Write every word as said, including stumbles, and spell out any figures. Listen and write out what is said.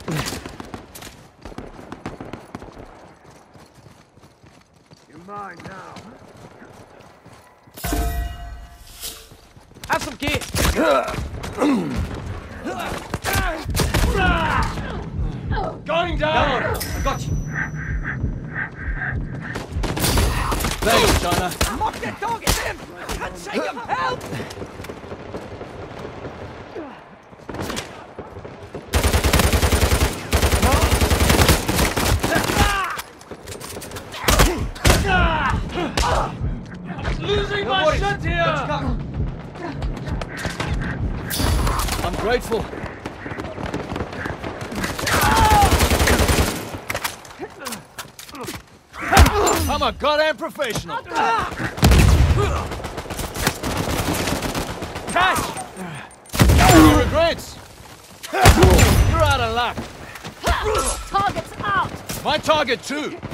You're mine now. Have some gear! Going down! I got you! Thanks, China. Mark that dog at him! Can't shake him! Help! Losing my shot here! I'm grateful. I'm a goddamn professional. Cash! No regrets! You're out of luck. Target's out! My target too.